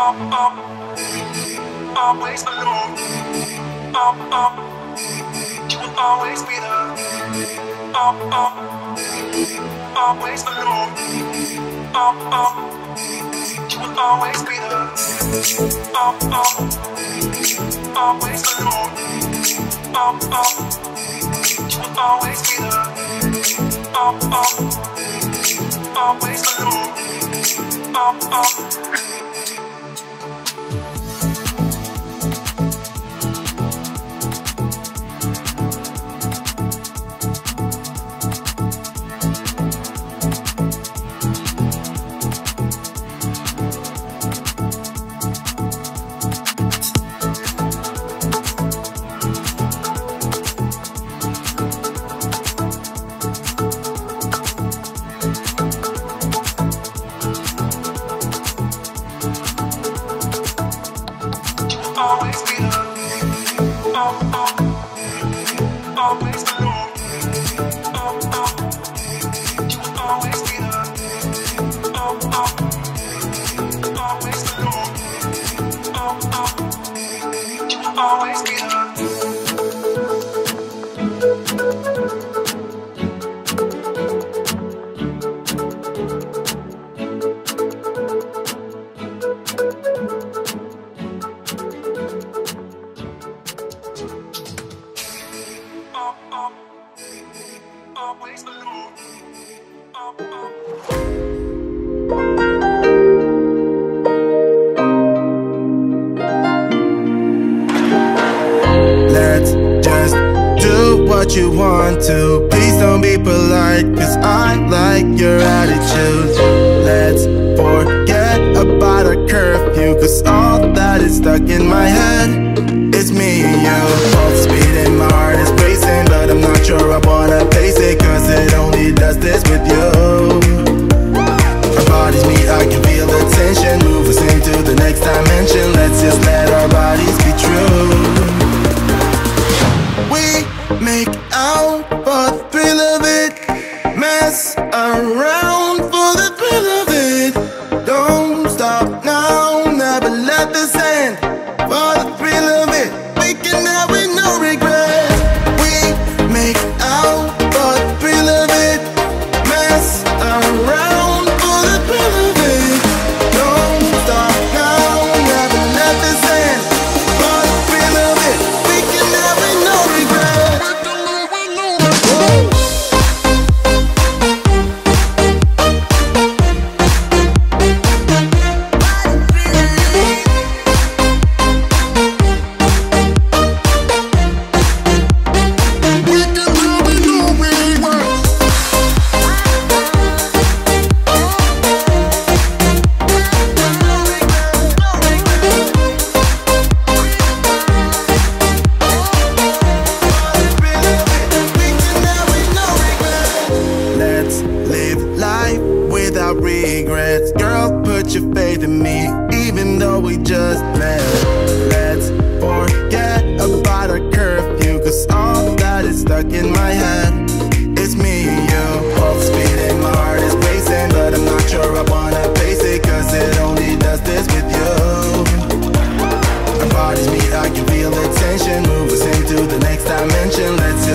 always alone. You will always be there. Always alone. You will always be there. Always alone. You will always be there. Always alone. Always be there. Always alone. You will always be there. Always alone. You will always be there. Always alone. Let's just do what you want to. Please don't be polite, cause I like your attitude. Let's forget about a curfew, cause all that is stuck in my head is me and you. Both speed and my heart is racing, but I'm not sure I wanna pace it, cause it only does this with you. Our bodies meet, I can feel the tension, move us into the next dimension. Let's just let our bodies be true. We make out for the thrill of it, mess around for the thrill of it. Don't stop now, never let this end. For the thrill of it, we can have with no regret. We make out for the thrill of it, mess around for the thrill of it. Don't stop now, never let this end. For the thrill of it, we can have with no regret. Let's live life without regrets. Girl, put your faith in me, even though we just met. Let's forget about a curfew, cause all that is stuck in my head is me and you. Both speed and my heart is racing, but I'm not sure I wanna pace it, cause it only does this with you. Our bodies meet, I can feel the tension, move us into the next dimension. Let's